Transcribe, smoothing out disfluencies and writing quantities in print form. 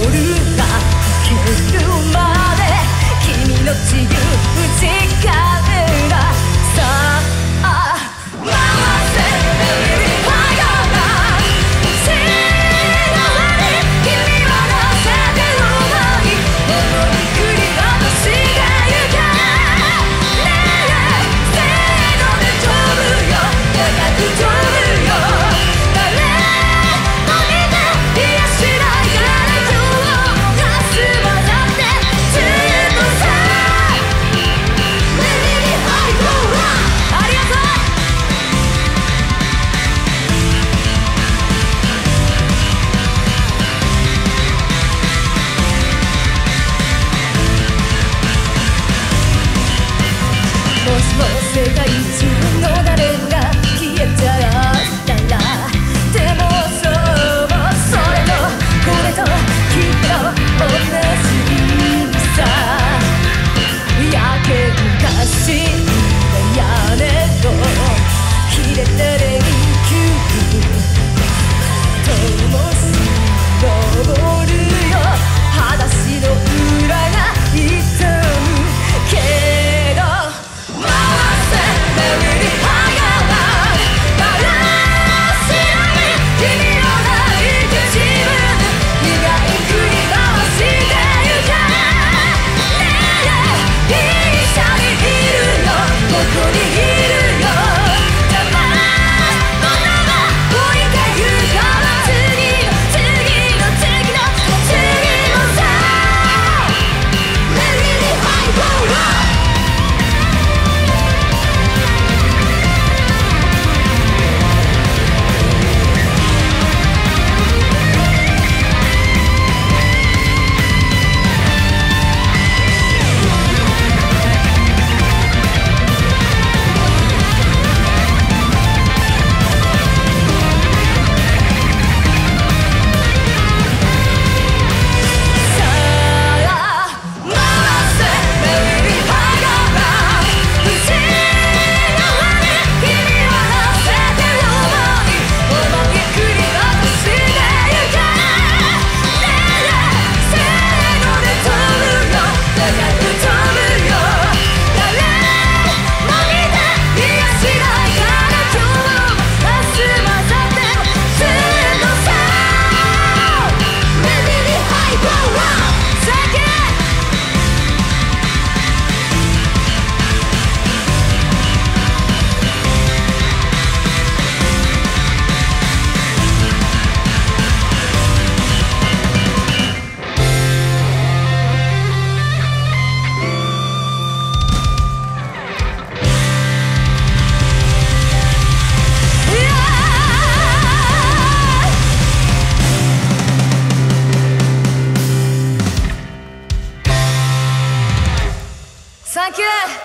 ルが消えるまで君の自由時間がさあ回せベビーファイヤーが血の輪に君は乗せて思い物に繰り落としてゆけねえせーので飛ぶよ長く飛ぶよ誰も見て癒しないから今日が済まさってずっとさBaby I go on ありがとうもしも世界中の誰が消えちゃったらでもそうそれとこれときっと同じさ焼けんかした屋根と切れた電球灯し昇るよ裸足の裏が痛むけど回せベビーファイヤーがバラしない君のない自分苦い繰り回してゆけねえ一緒にいるよここにいるよ邪魔者が置いてゆくから次の次の次の次のさ Baby I go on Thank you!